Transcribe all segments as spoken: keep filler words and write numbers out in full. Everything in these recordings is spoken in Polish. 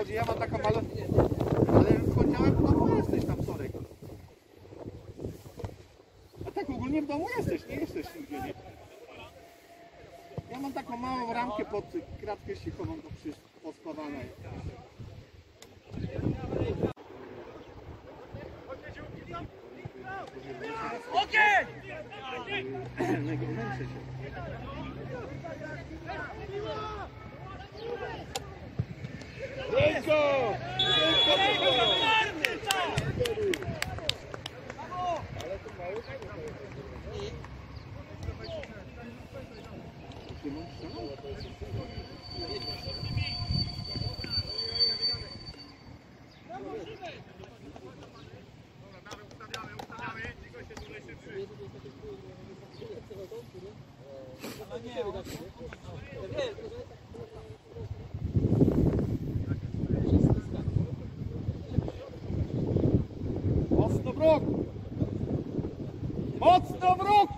chodzi, ja mam taką malą... Ale w poniedziałek w domu jesteś tam wtorek. A tak ogólnie w domu jesteś, nie jesteś nigdzie, nie? Ja mam taką małą ramkę pod kratkę ścichową, to wszystko pospawane. Okej! Najgorętsze się. Ręko! Mocno w róg! Mocno w róg!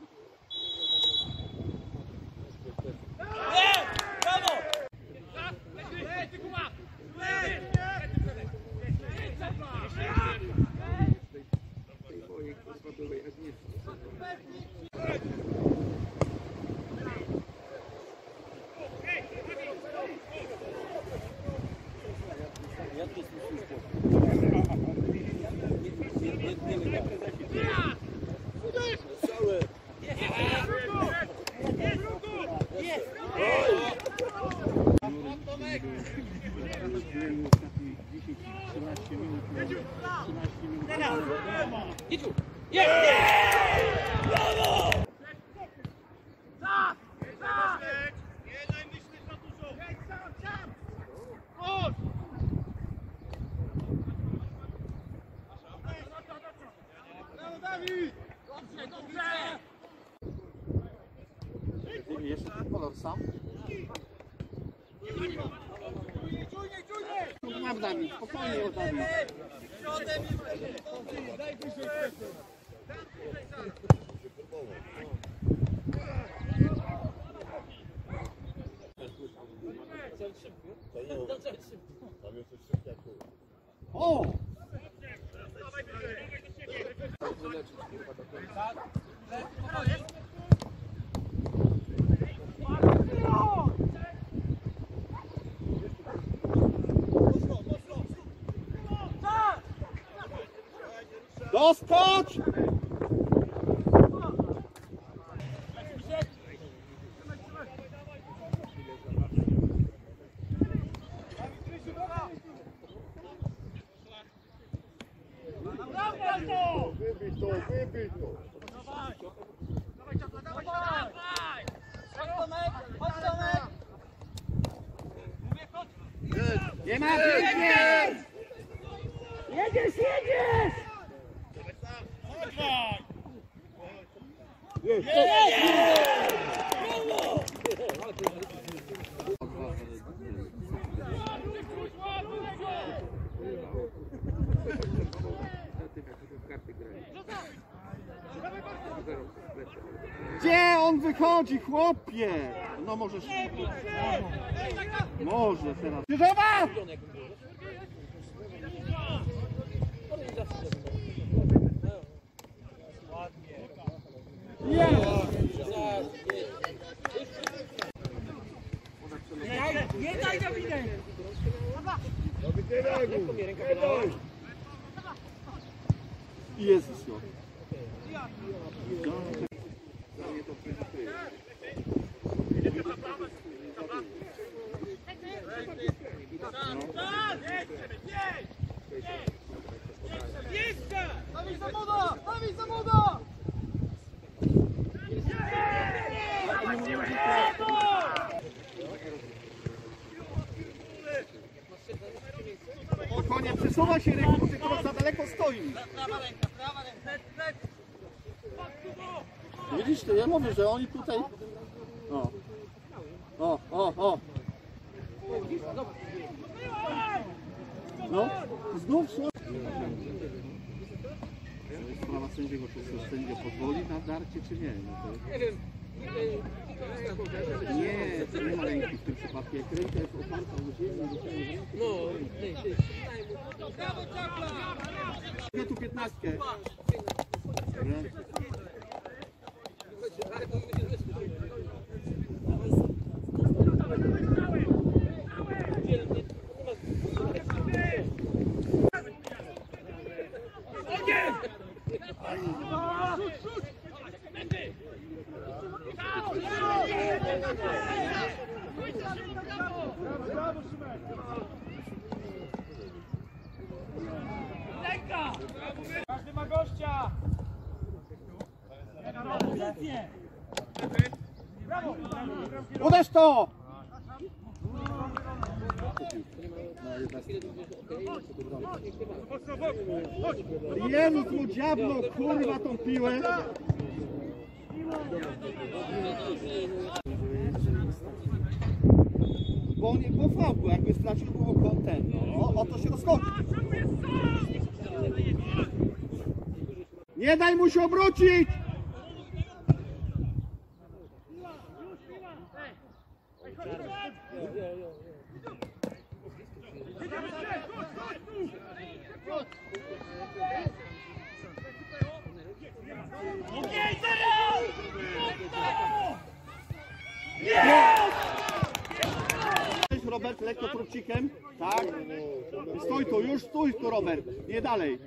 Jeszcze ten kolor sam? Mam Dawid, spokojnie o Dawid. O! Doskocz! Wybij to, wybij to! Nie ma pięknie! Jedziesz, jedziesz! Jest! Gdzie on wychodzi, chłopie? No możesz... Może teraz. Krzyżowa! Nie daj Dawidek! Jezus, no. Dawid za młoda! Dawid za młoda! Spokojnie, przesuwa się ręką, bo tylko za daleko stoi. Prawa ręka, prawa ręka. Widzisz, to ja mówię, że oni tutaj... O, o, o, o. No, znów szło. Sprawa sędziego, czy sędzia pozwoli na darcie, czy nie? No to... Nie wiem. Nie, to nie ma ręki w tym przypadku. Papier kręta jest oparta o ziemię. No, ty, ty. Brawo, Czapla! Ja tu piętnastkę. Każdy ma gościa! Brawo! Uderz to! Jezus mu diablo, kurwa tą piłę! Bo on nie było fałku, jakby stracił było kontent. No, o to się rozchodzi. Nie daj mu się obrócić! Robert, lekko trupcikiem. Tak. Stój tu, już stój tu, Robert. Nie dalej.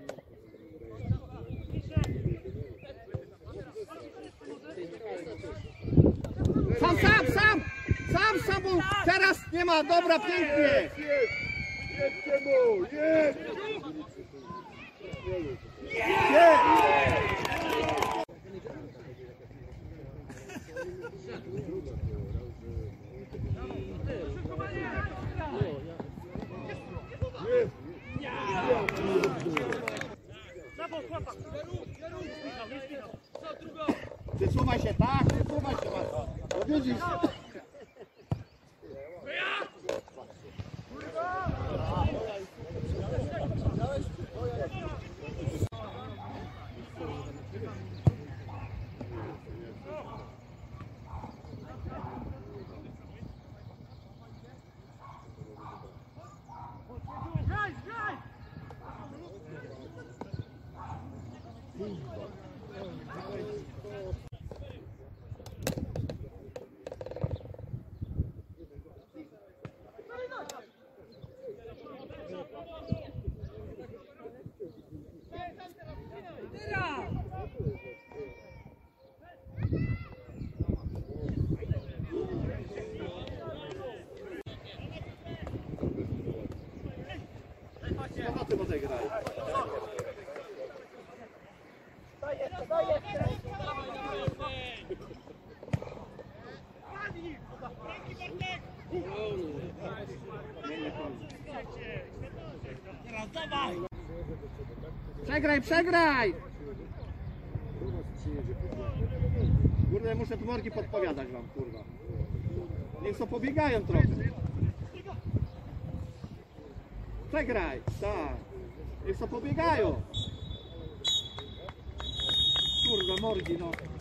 Sam, sam, sam! Sam, sam, bo teraz nie ma. Dobra, pięknie. Jest! Jedźcie mu! Jedź! Wysuwaj się, tak, wysuwaj się. No widzisz. No ty rozegraj. Przegraj, przegraj! Kurde, muszę tu morgi podpowiadać wam, kurwa. Niech co pobiegają trochę. Przegraj, tak. Niech co pobiegają. Kurwa, morgi, no.